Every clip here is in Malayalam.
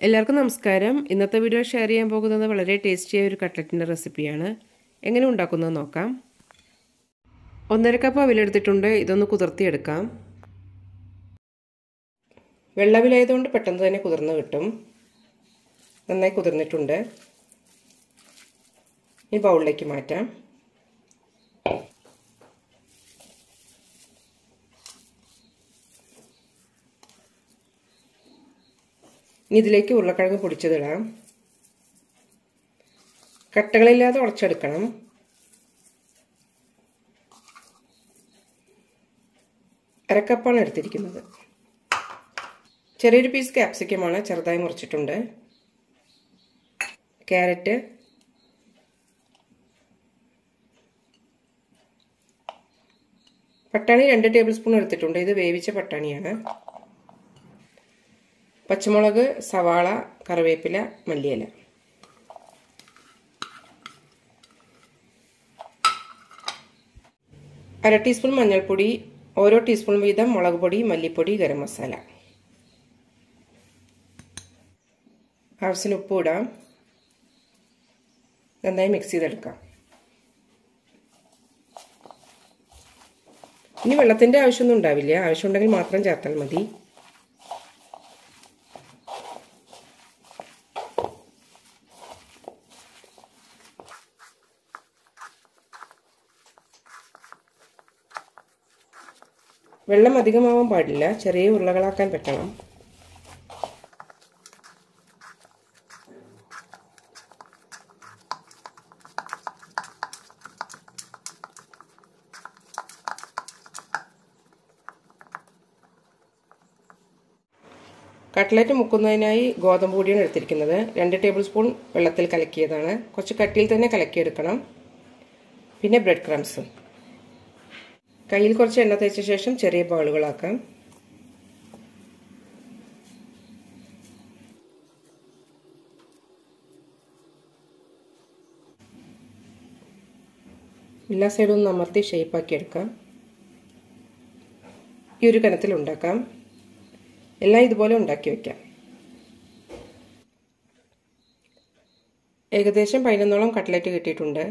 എല്ലാവർക്കും നമസ്കാരം. ഇന്നത്തെ വീഡിയോ ഷെയർ ചെയ്യാൻ പോകുന്നത് വളരെ ടേസ്റ്റിയായ ഒരു കട്ട്ലറ്റിൻ്റെ റെസിപ്പിയാണ്. എങ്ങനെ ഉണ്ടാക്കുന്നത് നോക്കാം. 1.5 കപ്പ് അവിലെടുത്തിട്ടുണ്ട്. ഇതൊന്ന് കുതിർത്തിയെടുക്കാം. വെള്ളവിലായതുകൊണ്ട് പെട്ടെന്ന് തന്നെ കുതിർന്ന് കിട്ടും. നന്നായി കുതിർന്നിട്ടുണ്ട്. ഈ ബൗളിലേക്ക് മാറ്റാം. ഇനി ഇതിലേക്ക് ഉരുളക്കിഴങ്ങ് പൊടിച്ചതിടാം. കട്ടകളില്ലാതെ ഉടച്ചെടുക്കണം. അരക്കപ്പാണ് എടുത്തിരിക്കുന്നത്. ചെറിയൊരു പീസ് ക്യാപ്സിക്കമാണ്, ചെറുതായി മുറിച്ചിട്ടുണ്ട്. ക്യാരറ്റ്, പട്ടാണി 2 ടേബിൾ സ്പൂൺ എടുത്തിട്ടുണ്ട്. ഇത് വേവിച്ച പട്ടാണിയാണ്. പച്ചമുളക്, സവാള, കറിവേപ്പില, മല്ലിയില. അര ടീസ്പൂൺ മഞ്ഞൾപ്പൊടി, ഓരോ ടീസ്പൂൺ വീതം മുളക് പൊടി, മല്ലിപ്പൊടി, ഗരം മസാല. ആവശ്യത്തിന് ഉപ്പ് ഇടാം. നന്നായി മിക്സ് ചെയ്തെടുക്കാം. ഇനി വെള്ളത്തിൻ്റെ ആവശ്യമൊന്നും ഉണ്ടാവില്ല. ആവശ്യമുണ്ടെങ്കിൽ മാത്രം ചേർത്താൽ മതി. വെള്ളം അധികമാവാൻ പാടില്ല. ചെറിയ ഉരുളകളാക്കാൻ പറ്റണം. കട്ട്ലറ്റ് മുക്കുന്നതിനായി ഗോതമ്പ് പൊടിയാണ് എടുത്തിരിക്കുന്നത്. 2 ടേബിൾ സ്പൂൺ വെള്ളത്തിൽ കലക്കിയതാണ്. കുറച്ച് കട്ടിയിൽ തന്നെ കലക്കിയെടുക്കണം. പിന്നെ ബ്രെഡ് ക്രംസും. കയ്യിൽ കുറച്ച് എണ്ണ തേച്ച ശേഷം ചെറിയ ബോളുകളാക്കാം. എല്ലാ സൈഡും ഒന്ന് അമർത്തി ഷേപ്പാക്കി എടുക്കാം. ഈ ഒരു കനത്തിൽ ഉണ്ടാക്കാം. എല്ലാം ഇതുപോലെ ഉണ്ടാക്കി വയ്ക്കാം. ഏകദേശം 11ഓളം കട്ട്ലറ്റ് കിട്ടിയിട്ടുണ്ട്.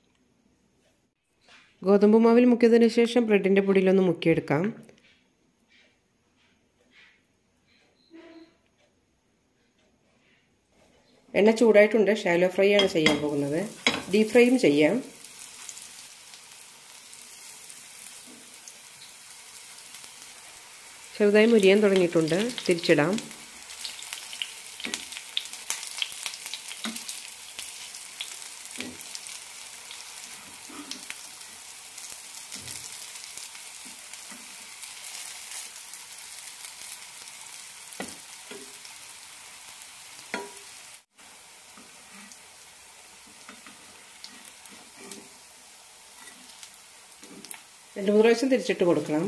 ഗോതമ്പ് മാവിൽ മുക്കിയതിന് ശേഷം ബ്രെഡിൻ്റെ പൊടിയിലൊന്ന് മുക്കിയെടുക്കാം. എണ്ണ ചൂടായിട്ടുണ്ട്. ഷാലോ ഫ്രൈ ആണ് ചെയ്യാൻ പോകുന്നത്. ഡീപ് ഫ്രൈയും ചെയ്യാം. ചെറുതായി മുരിയാൻ തുടങ്ങിയിട്ടുണ്ട്. തിരിച്ചിടാം. രണ്ട് മൂന്ന് പ്രാവശ്യം തിരിച്ചിട്ട് കൊടുക്കണം.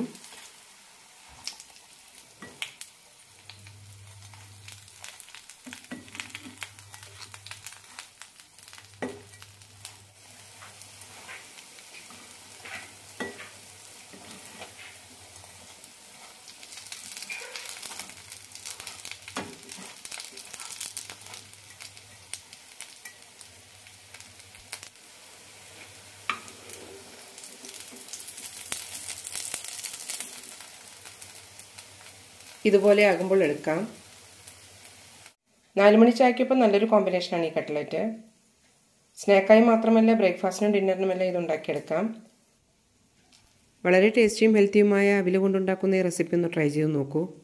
ഇതുപോലെ ആകുമ്പോൾ എടുക്കാം. 4 മണി ചായക്കൊപ്പം നല്ലൊരു കോമ്പിനേഷനാണ് ഈ കട്ട്ലറ്റ്. സ്നാക്കായി മാത്രമല്ല, ബ്രേക്ക്ഫാസ്റ്റിനും ഡിന്നറിനുമെല്ലാം ഇത് ഉണ്ടാക്കിയെടുക്കാം. വളരെ ടേസ്റ്റിയും ഹെൽത്തിയുമായ അവിൽ കൊണ്ടുണ്ടാക്കുന്ന ഈ റെസിപ്പി ഒന്ന് ട്രൈ ചെയ്ത് നോക്കൂ.